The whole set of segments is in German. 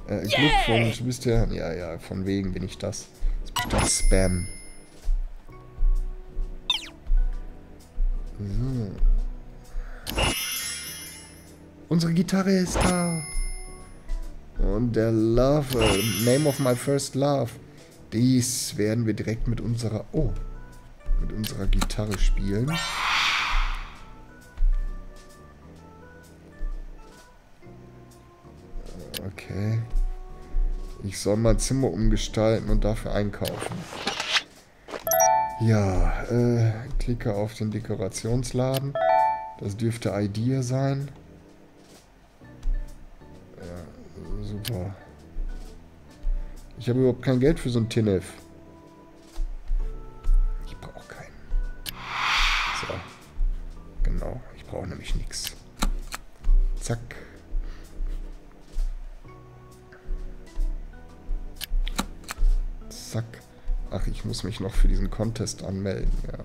Glückwunsch, du bist ja... Ja, ja, von wegen bin ich das. Das ist bestimmt Spam. So. Unsere Gitarre ist da. Und der Love, Name of my first love. Dies werden wir direkt mit unserer... Oh. Mit unserer Gitarre spielen. Okay. Ich soll mein Zimmer umgestalten und dafür einkaufen. Ja, klicke auf den Dekorationsladen. Das dürfte Idea sein. Ja, super. Ich habe überhaupt kein Geld für so ein Tinnef. Ich brauche keinen. So. Genau, ich brauche nämlich nichts. Zack. Zack. Ach, ich muss mich noch für diesen Contest anmelden, ja.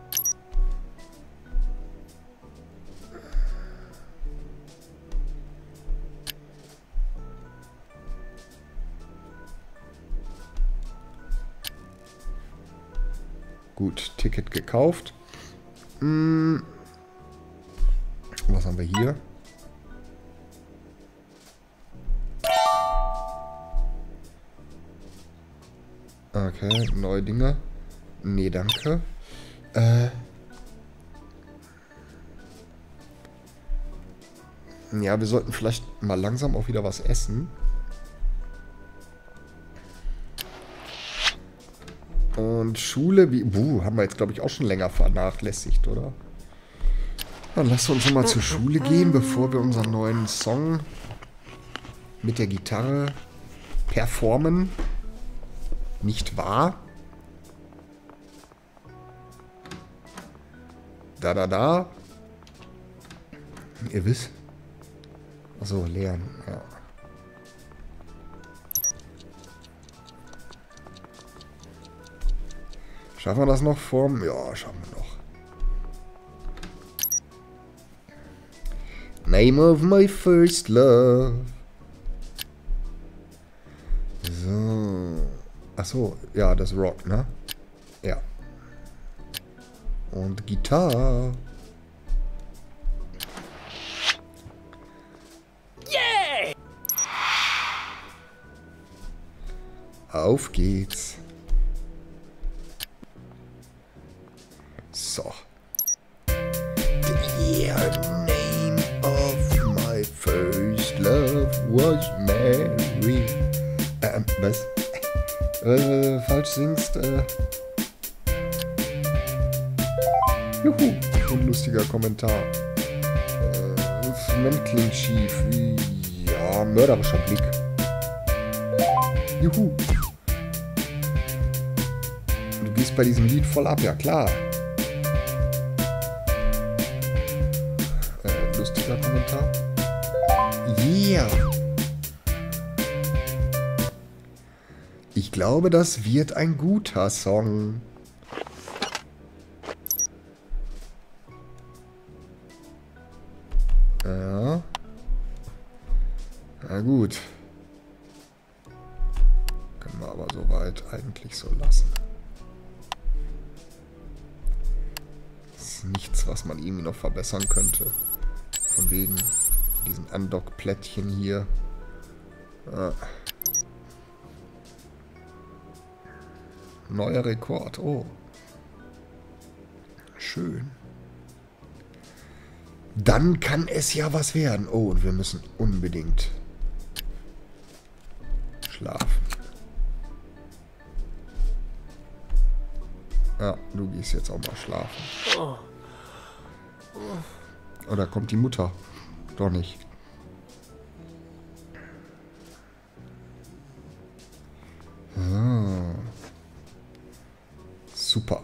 Gut, Ticket gekauft. Was haben wir hier? Okay, neue Dinge. Nee, danke. Ja, wir sollten vielleicht mal langsam auch wieder was essen. Und Schule, wie... haben wir jetzt, glaube ich, auch schon länger vernachlässigt, oder? Dann lass uns mal zur Schule gehen, bevor wir unseren neuen Song mit der Gitarre performen. Nicht wahr? Da. Ihr wisst. Achso, lernen, ja. Schaffen wir das noch vorm... Ja, schaffen wir noch. Name of my first love. So. Achso, ja, das Rock, ne? Ja. Und Gitarre. Yeah! Auf geht's. So. The name of my first love was Mary. Was? Falsch singst. Juhu. Unlustiger Kommentar. Instrument klingt schief. Ja, mörderischer Blick. Juhu. Du gehst bei diesem Lied voll ab, ja klar. Lustiger Kommentar. Yeah. Ich glaube, das wird ein guter Song. Ja. Na gut. Können wir aber soweit eigentlich so lassen. Das ist nichts, was man irgendwie noch verbessern könnte. Von wegen diesen Undock-Plättchen hier. Ja. Neuer Rekord. Oh. Schön. Dann kann es ja was werden. Oh, und wir müssen unbedingt schlafen. Ja, du gehst jetzt auch mal schlafen. Oh, da kommt die Mutter. Doch nicht. So. Super.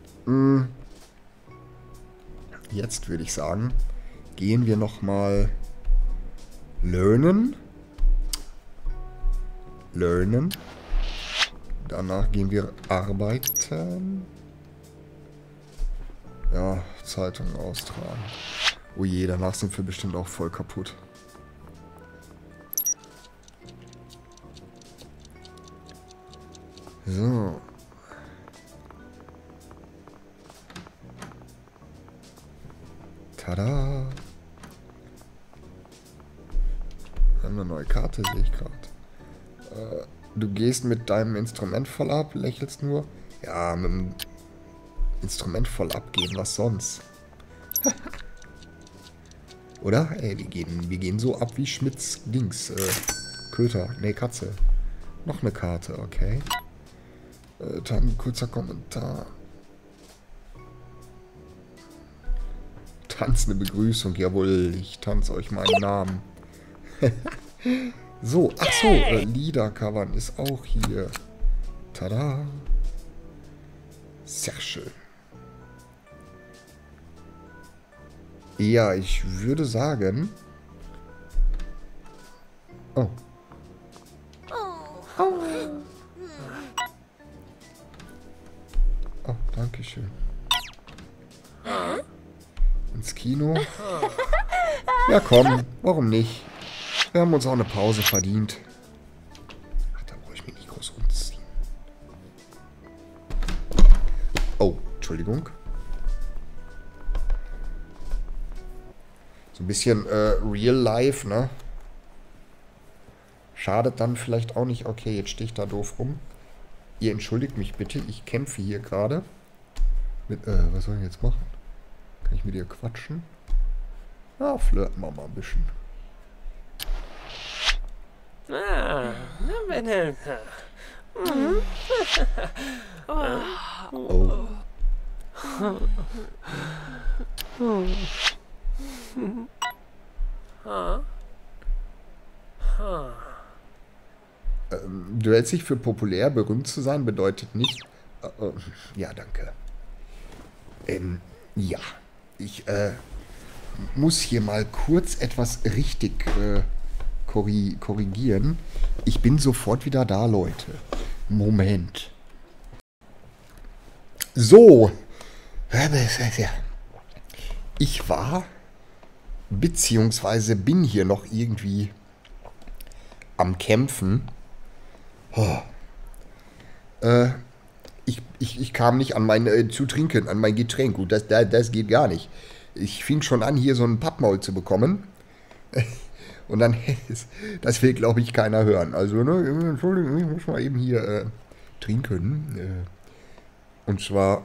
Jetzt würde ich sagen, gehen wir nochmal lernen. Danach gehen wir arbeiten. Ja, Zeitung austragen. Oh je, danach sind wir bestimmt auch voll kaputt. So. Tada. Wir haben eine neue Karte, sehe ich gerade. Du gehst mit deinem Instrument voll ab, lächelst nur. Ja, mit dem Instrument voll abgehen, was sonst? Oder? Ey, wir gehen so ab wie Schmitz Dings. Köter. Nee, Katze. Noch eine Karte, okay. Dann ein kurzer Kommentar. Tanzende Begrüßung, jawohl, ich tanze euch meinen Namen. So, achso, Lieder covern ist auch hier. Tada. Sehr schön. Ja, ich würde sagen... Oh. Oh, danke schön. Ins Kino? Ja, komm, warum nicht? Wir haben uns auch eine Pause verdient. Ach, da brauche ich mich nicht groß umziehen. Oh, Entschuldigung. So ein bisschen Real Life, ne? Schadet dann vielleicht auch nicht. Okay, jetzt stehe ich da doof rum. Ihr entschuldigt mich bitte, ich kämpfe hier gerade. Mit, was soll ich jetzt machen? Kann ich mit ihr quatschen? Ja, flirten wir mal ein bisschen. Ah, bitte. Oh. Du hältst dich für populär, berühmt zu sein, bedeutet nicht... ja, danke. Ja. Ich muss hier mal kurz etwas richtig korrigieren. Ich bin sofort wieder da, Leute. Moment. So. Ich war, beziehungsweise bin hier noch irgendwie am Kämpfen. Ich kam nicht an mein zu trinken, an mein Getränk. Gut, das geht gar nicht. Ich fing schon an, hier so ein Pappmaul zu bekommen. Und dann, das will, glaube ich, keiner hören. Also, ne, Entschuldigung, ich muss mal eben hier trinken. Und zwar,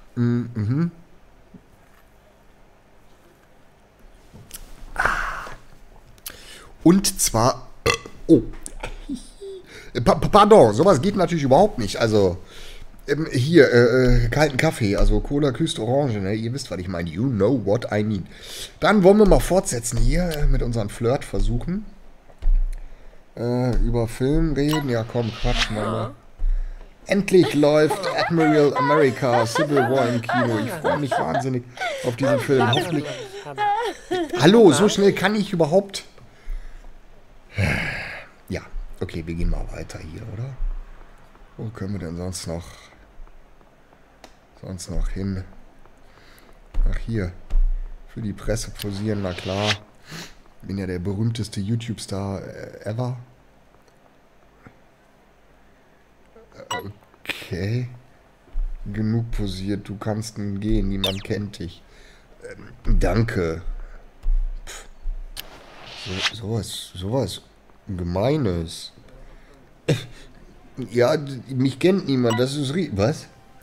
Und zwar, oh, pardon, sowas geht natürlich überhaupt nicht. Also, hier, kalten Kaffee, also Cola küsst Orange, ne? Ihr wisst, was ich meine. You know what I mean. Dann wollen wir mal fortsetzen hier mit unseren Flirt-Versuchen. Über Film reden. Ja, komm, quatsch mal. Endlich läuft Admiral America Civil War im Kino. Ich freue mich wahnsinnig auf diesen Film. Hoffentlich. Hallo, so schnell kann ich überhaupt... Ja, okay, wir gehen mal weiter hier, oder? Wo können wir denn sonst noch hin? Ach, hier. Für die Presse posieren, na klar. Bin ja der berühmteste YouTube-Star ever. Okay. Genug posiert, du kannst nun gehen, niemand kennt dich. Danke. Sowas Gemeines. Ja, mich kennt niemand, das ist was?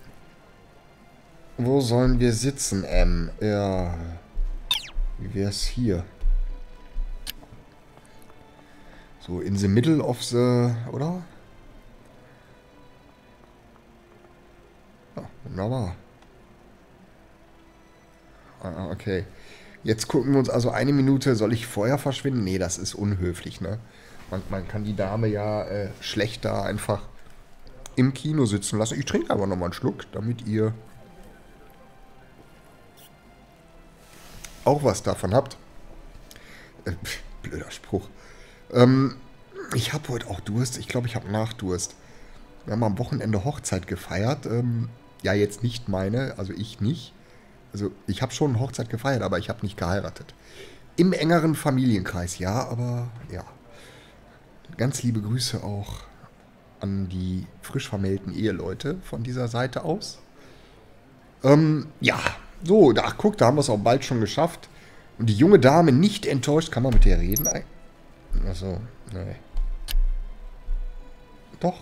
Wo sollen wir sitzen, Ja. Wie wär's hier? So, in the middle of the... Oder? Ja, wunderbar. Okay. Jetzt gucken wir uns also eine Minute... Soll ich vorher verschwinden? Nee, das ist unhöflich, ne? Man kann die Dame ja schlecht da einfach im Kino sitzen lassen. Ich trinke aber nochmal einen Schluck, damit ihr auch was davon habt. Blöder Spruch. Ich habe heute auch Durst. Ich glaube, ich habe Nachdurst. Wir haben am Wochenende Hochzeit gefeiert. Ja, jetzt nicht meine, also ich nicht. Also ich habe schon Hochzeit gefeiert, aber ich habe nicht geheiratet. Im engeren Familienkreis, ja, aber ja. Ganz liebe Grüße auch an die frisch vermählten Eheleute von dieser Seite aus. Ja, so, ach guck, da haben wir es auch bald schon geschafft. Und die junge Dame nicht enttäuscht. Kann man mit der reden? Achso, nee. Doch.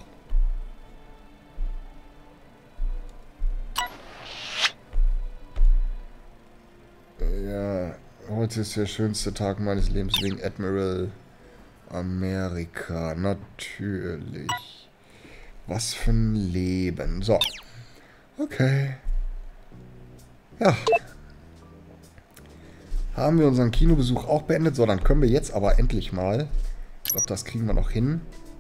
Ja, heute ist der schönste Tag meines Lebens wegen Admiral Amerika. Natürlich. Was für ein Leben. So. Okay. Ja. Haben wir unseren Kinobesuch auch beendet? So, dann können wir jetzt aber endlich mal. Ich glaube, das kriegen wir noch hin.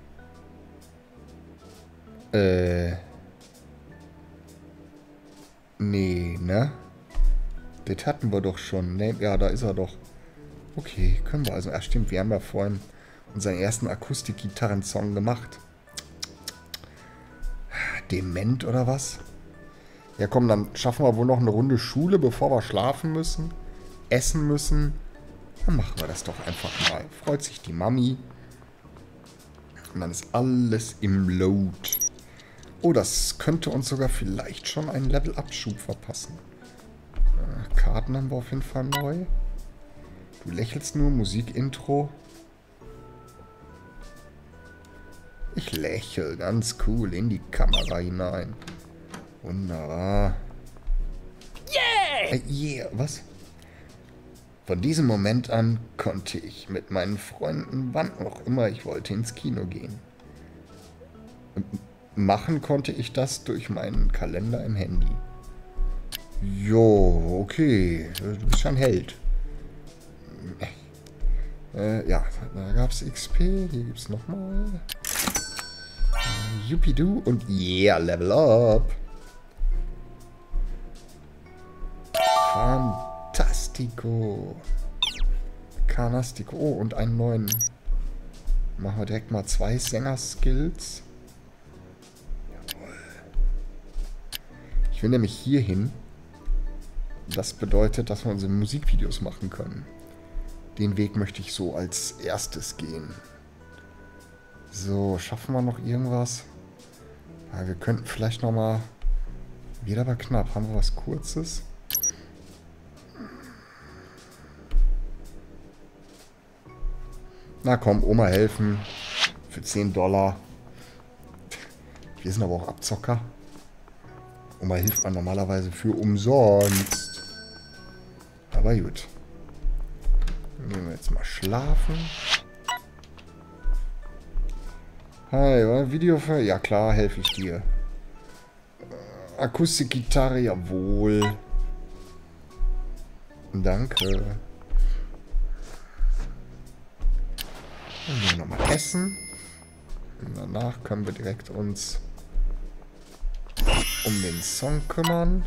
Nee, ne? Das hatten wir doch schon. Ne? Ja, da ist er doch. Okay, können wir also. Ja, stimmt, wir haben ja vorhin unseren ersten Akustik-Gitarren-Song gemacht. Dement oder was? Ja komm, dann schaffen wir wohl noch eine Runde Schule, bevor wir schlafen müssen, essen müssen. Dann machen wir das doch einfach mal. Freut sich die Mami. Und dann ist alles im Load. Oh, das könnte uns sogar vielleicht schon einen Level-Up-Schub verpassen. Karten haben wir auf jeden Fall neu. Du lächelst nur, Musik-Intro. Ich lächle ganz cool in die Kamera hinein. Wunderbar. Yeah! Yeah, was? Von diesem Moment an konnte ich mit meinen Freunden, wann auch immer ich wollte, ins Kino gehen. Machen konnte ich das durch meinen Kalender im Handy. Jo, okay. Du bist schon Held. Ja, da gab es XP. Hier gibt es nochmal. Yuppie-du und yeah, Level Up. Fantastico. Canastico. Oh, und einen neuen. Machen wir direkt mal 2 Sänger-Skills. Jawohl. Ich will nämlich hier hin. Das bedeutet, dass wir unsere Musikvideos machen können. Den Weg möchte ich so als erstes gehen. So, schaffen wir noch irgendwas? Ja, wir könnten vielleicht nochmal... Wird aber knapp. Haben wir was Kurzes? Na komm, Oma helfen. Für $10. Wir sind aber auch Abzocker. Oma hilft man normalerweise für umsonst. Aber gut. Dann gehen wir jetzt mal schlafen. Hi, Video für... Ja klar, helfe ich dir. Akustikgitarre, jawohl. Danke. Dann gehen wir nochmal essen. Und danach können wir direkt uns um den Song kümmern.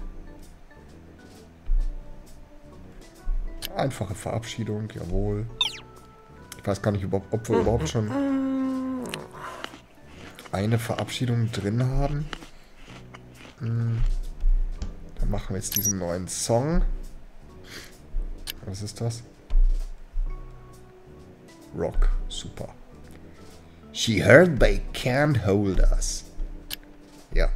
Einfache Verabschiedung, jawohl. Ich weiß gar nicht, ob wir überhaupt schon eine Verabschiedung drin haben. Dann machen wir jetzt diesen neuen Song. Was ist das? Rock, super. She heard they can't hold us. Ja.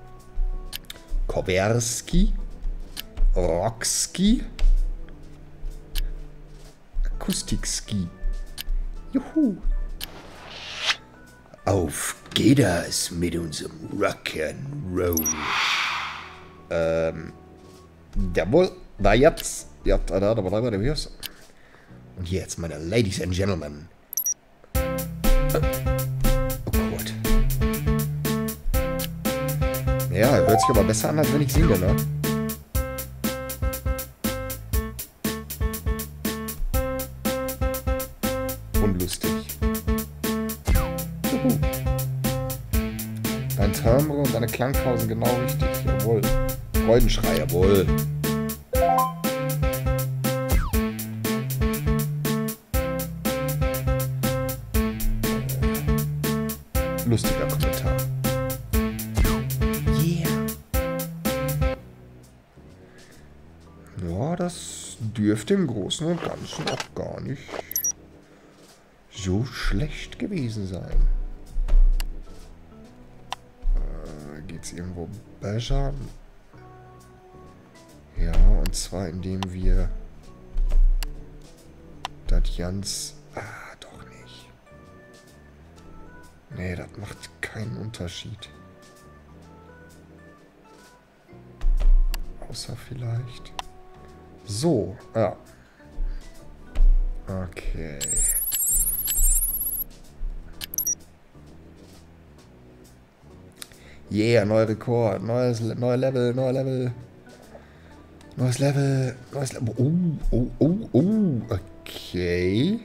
Kowerski. Rockski. Akustikski. Juhu. Auf geht das mit unserem Rock'n'Roll. Jawohl. Da jetzt. Ja, da. Und jetzt, meine Ladies and Gentlemen. Oh Gott. Ja, hört sich aber besser an, als wenn ich singe, ne? Unlustig. Juhu. Dein Timbre und deine Klangpausen genau richtig. Jawohl. Freudenschrei, jawohl. Lustiger Kommentar. Yeah. Ja, das dürfte im Großen und Ganzen auch gar nicht so schlecht gewesen sein. jetzt irgendwo buzzern. Ja, und zwar indem wir das ganz... Ah, doch nicht. Nee, das macht keinen Unterschied. Außer vielleicht... So, ja. Okay. Yeah, neuer Rekord, neuer Level, neuer Level. Neues Level, neues Level. Okay.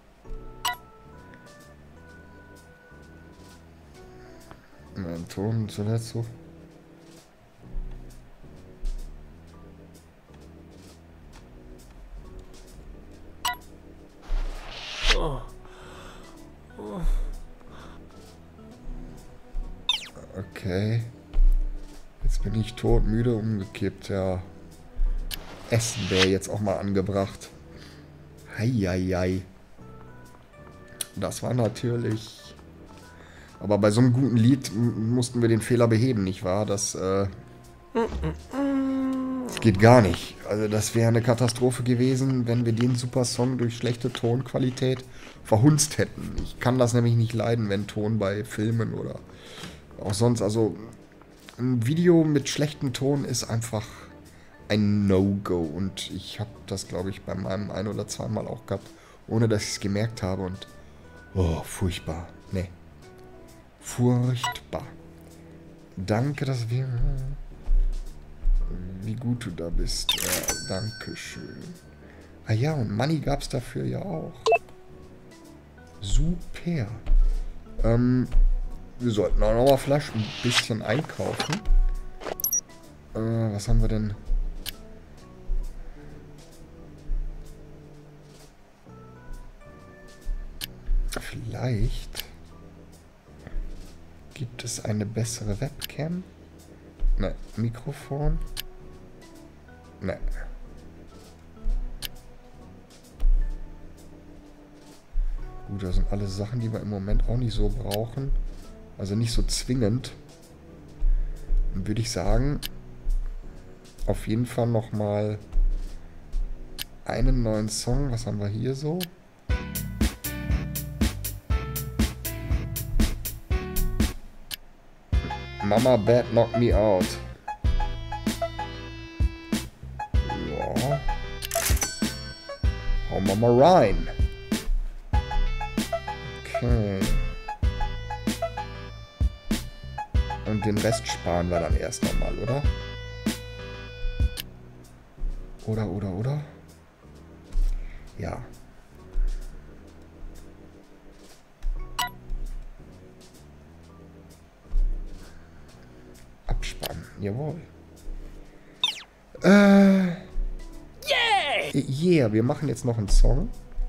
Mein Ton zuletzt so. Okay. Jetzt bin ich todmüde umgekippt, ja. Essen wäre jetzt auch mal angebracht. Heieiei. Das war natürlich... Aber bei so einem guten Lied mussten wir den Fehler beheben, nicht wahr? Das geht gar nicht. Also das wäre eine Katastrophe gewesen, wenn wir den super Song durch schlechte Tonqualität verhunzt hätten. Ich kann das nämlich nicht leiden, wenn Ton bei Filmen oder auch sonst... Also ein Video mit schlechtem Ton ist einfach... ein No-Go. Und ich habe das, glaube ich, bei meinem ein- oder zweimal auch gehabt, ohne dass ich es gemerkt habe. Und oh, furchtbar. Nee. Furchtbar. Danke, dass wir... Wie gut du da bist. Ja, Dankeschön. Ah ja, und Money gab es dafür ja auch. Super. Wir sollten auch noch mal vielleicht ein bisschen einkaufen. Was haben wir denn... Vielleicht gibt es eine bessere Webcam. Ne, Mikrofon. Ne. Gut, das sind alles Sachen, die wir im Moment auch nicht so brauchen. Also nicht so zwingend. Dann würde ich sagen, auf jeden Fall nochmal einen neuen Song. Was haben wir hier so? Mama Bad Knock Me Out. Ja. Hau Mama rein. Okay. Und den Rest sparen wir dann erst nochmal, oder? Oder? Ja. Abspannen, jawohl. Yeah, wir machen jetzt noch einen Song.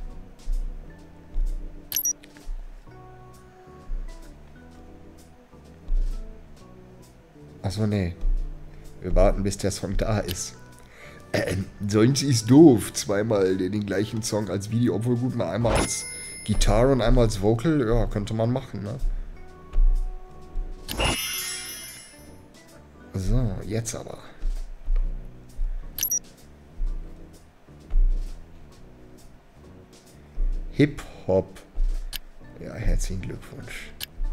Achso, nee. Wir warten, bis der Song da ist. Sonst ist doof. Zweimal den gleichen Song als Video. Obwohl gut, mal einmal als Gitarre und einmal als Vocal. Ja, könnte man machen, ne? So, jetzt aber. Hip-Hop. Ja, herzlichen Glückwunsch.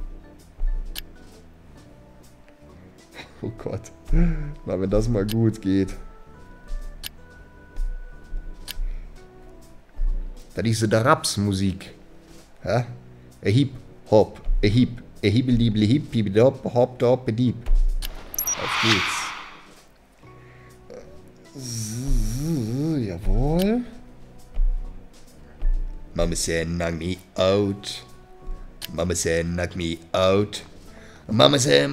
Oh Gott. Na, wenn das mal gut geht. Das ist der Rapsmusik. Ja? Hip-Hop. Hibbel-diebel, hip-hip-hop, hop-dop-dieb. Auf geht's. So, jawohl. Mama said knock me out. Mama said knock me out. Mama said.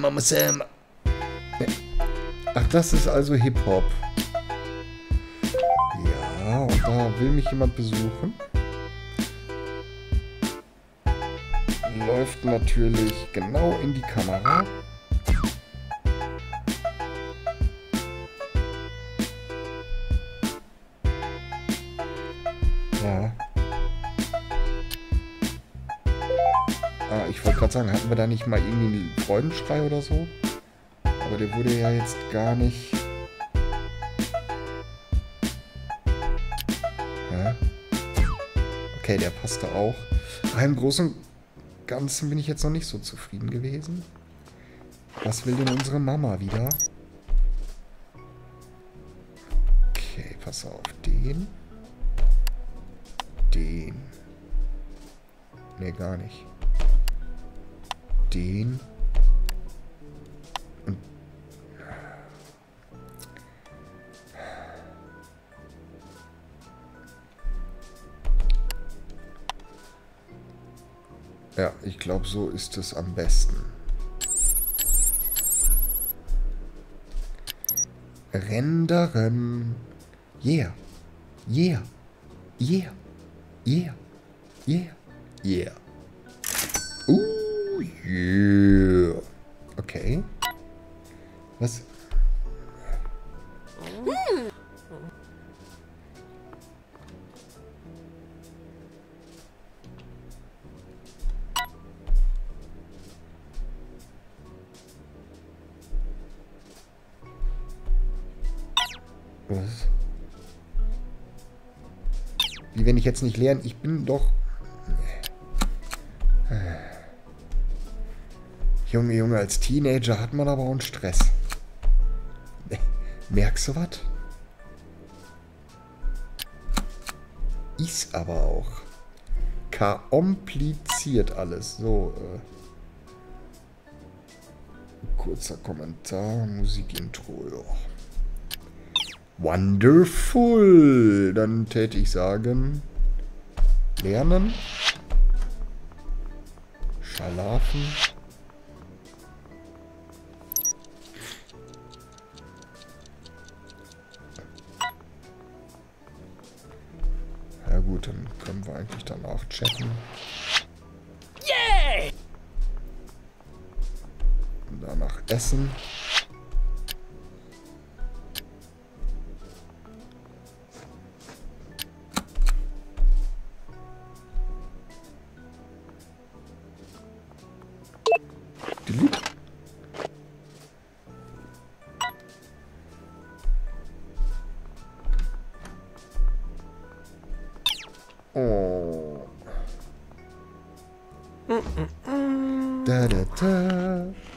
Ach, das ist also Hip-Hop. Ja, und da will mich jemand besuchen. Läuft natürlich genau in die Kamera. Ja. Ah, ich wollte gerade sagen, hatten wir da nicht mal irgendwie einen Freudenschrei oder so? Aber der wurde ja jetzt gar nicht... Hä? Okay, der passte auch. Aber im Großen und Ganzen bin ich jetzt noch nicht so zufrieden gewesen. Was will denn unsere Mama wieder? Okay, pass auf. Den. Den. Ne, gar nicht. Den. Und... Ja, ich glaube, so ist es am besten. Rendern. Yeah. Yeah. Yeah. Yeah. Yeah. Yeah. Yeah. Okay. Was? Was? Wie wenn ich jetzt nicht lernen? Ich bin doch... Junge, Junge, als Teenager hat man aber auch einen Stress. Merkst du was? Ist aber auch. Kompliziert alles. So, kurzer Kommentar, Musikintro, ja. Wonderful. Dann täte ich sagen, lernen, schlafen, ja gut, dann können wir eigentlich danach chatten. Yay! Und danach essen. Oh. Da, da, da.